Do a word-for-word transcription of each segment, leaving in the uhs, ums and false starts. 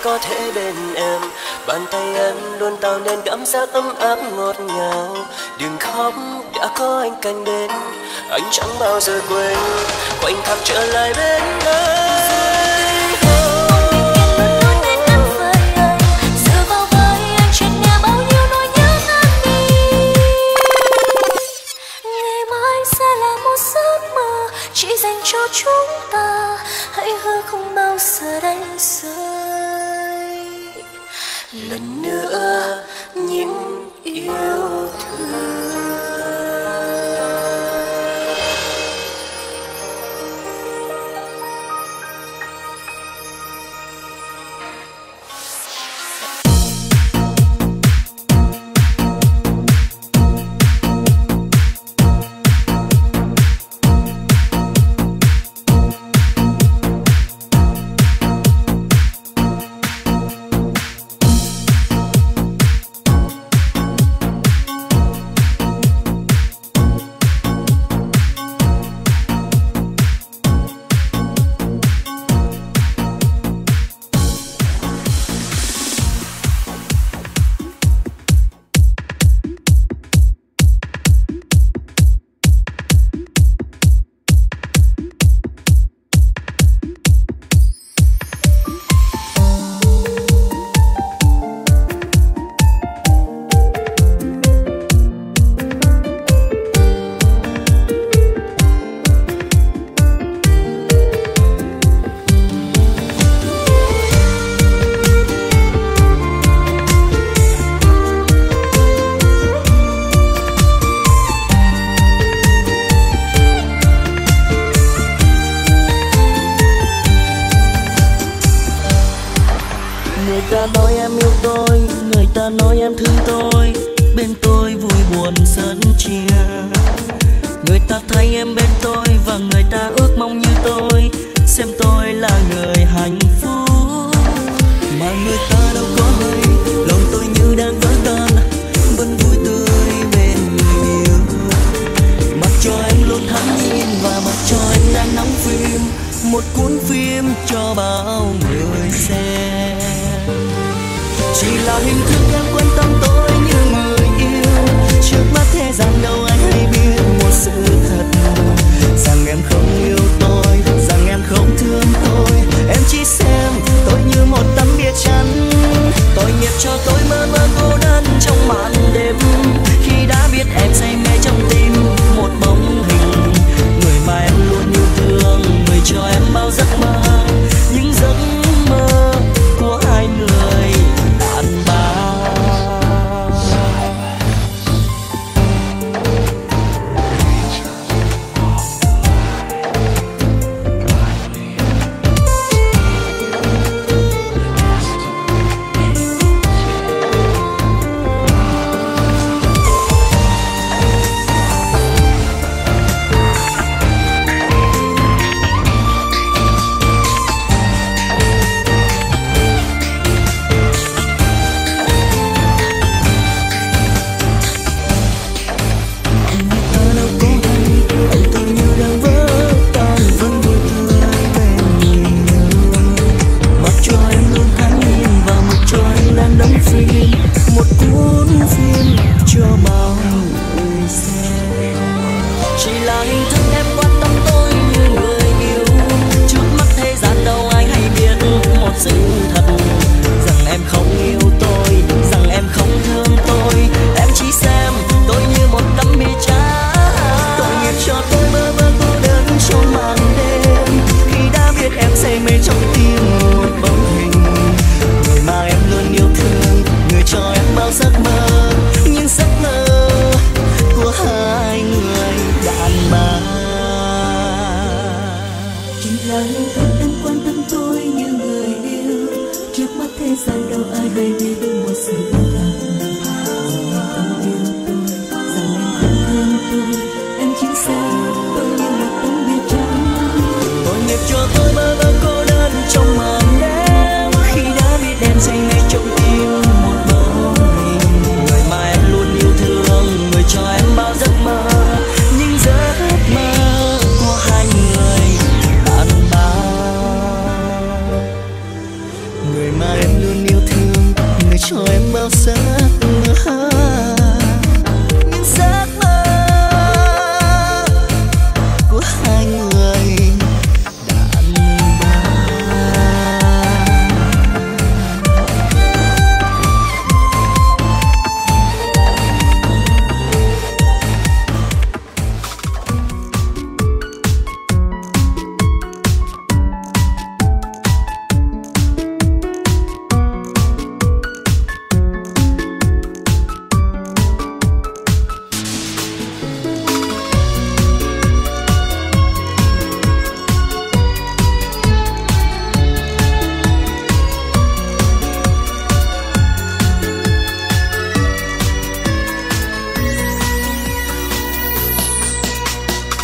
có thể bên em. Bàn tay em luôn tạo nên cảm giác ấm áp ngọt ngào. Đừng khóc, đã có anh cạnh bên, anh chẳng bao giờ quên. Khoảnh khắc trở lại bên anh. Chỉ dành cho chúng ta, hãy hứa không bao giờ đánh rơi lần nữa những yêu thương. Người mà em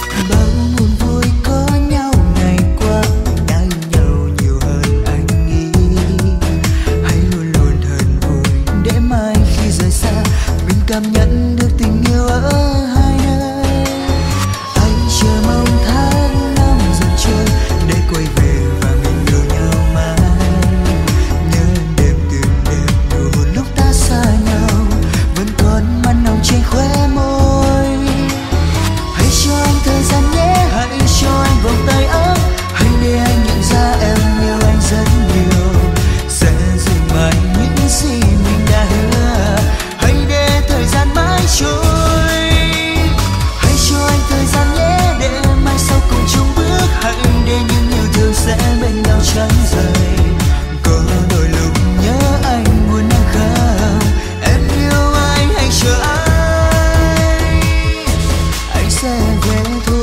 Bao buồn vui có nhau ngày qua đã yêu nhau nhiều hơn anh nghĩ. Hãy luôn luôn thật vui để mai khi rời xa mình cảm nhận được tình yêu ở hai nơi. Anh chờ mong tháng năm dần trôi để quay về và mình yêu nhau mãi. Nhớ đêm từng đêm nụ hôn lúc ta xa nhau vẫn còn mặn nồng trên khóe môi. Hãy cho anh thời gian nhé, hãy cho anh vòng tay ấm, hãy để anh nhận ra em yêu anh rất nhiều. Sẽ giữ mãi những gì mình đã hứa, hãy để thời gian mãi trôi. Hãy cho anh thời gian nhé, để mai sau cùng chung bước, hãy để những yêu thương sẽ bên nhau chẳng rời. Có đôi lúc nhớ anh buồn em không, em yêu anh hãy chờ anh, anh sẽ về thôi.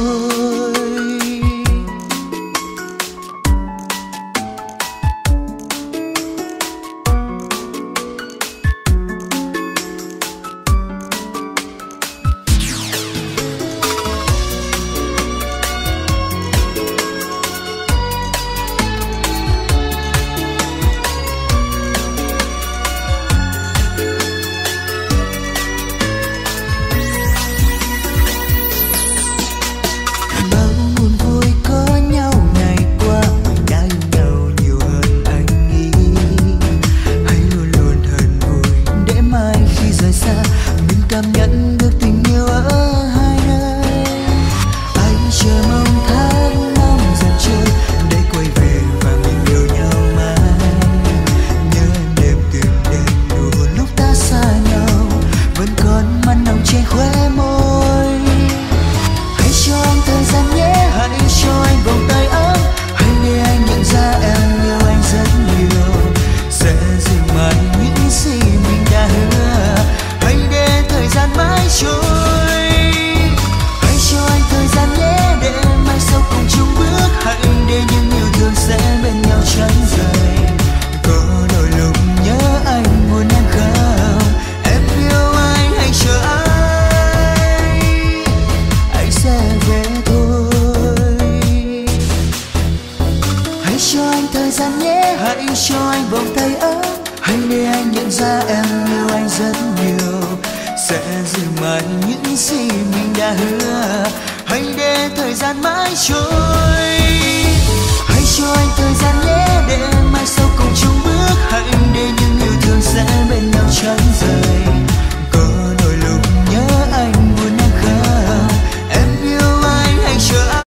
Bao buồn vui có nhau ngày qua đã yêu nhau nhiều hơn anh nghĩ. Hãy luôn luôn thật vui để mai khi rời xa mình cảm nhận được tình yêu ở hai nơi. Anh chờ mong tháng năm dần trôi để quay về và mình yêu nhau mãi. Nhớ đêm từng đêm nụ hôn lúc ta xa nhau vẫn còn mặn nồng trên khóe môi. Hãy cho anh thời gian nhé, hãy cho anh vòng tay ấm, hãy để anh nhận ra em yêu anh rất nhiều. Sẽ giữ mãi những gì mình đã hứa, hãy để thời gian mãi trôi. Hãy cho anh thời gian nhé, để mai sau cùng chung bước, hãy để những yêu thương sẽ bên nhau chẳng rời. Có đôi lúc nhớ anh buồn em không, em yêu anh hãy chờ anh, anh sẽ về thôi. Hãy cho anh thời gian nhé, hãy cho anh vòng tay ấm, hãy để anh nhận ra em yêu anh rất nhiều. Sẽ giữ mãi những gì mình đã hứa, hãy để thời gian mãi trôi. Hãy cho anh thời gian nhé, để mai sau cùng chung bước, hãy để những